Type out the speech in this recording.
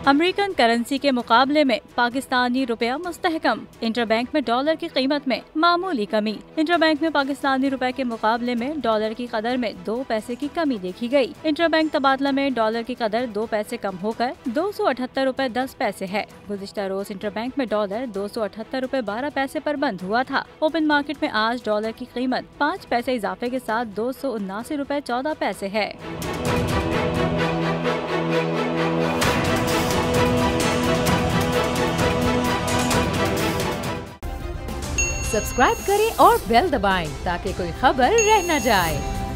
American currency के मुकाबले में पाकिस्तानी रुपया मुस्तहकम। इंटरबैंक में डॉलर की कीमत में मामूली कमी। इंटरबैंक में पाकिस्तानी रुपए के मुकाबले में डॉलर की कदर में 2 पैसे की कमी देखी गई। इंटरबैंक तबादला में डॉलर की कदर 2 पैसे कम होकर 278 रुपए 10 पैसे है। गुज़िश्ता रोज इंटरबैंक में डॉलर 278 रुपए 12 पैसे पर बंद हुआ था। ओपन मार्केट में आज डॉलर की कीमत 5 पैसे इजाफे के साथ 279 रुपए 14 पैसे है। सब्सक्राइब करें और बेल दबाएं ताकि कोई खबर रह न जाए।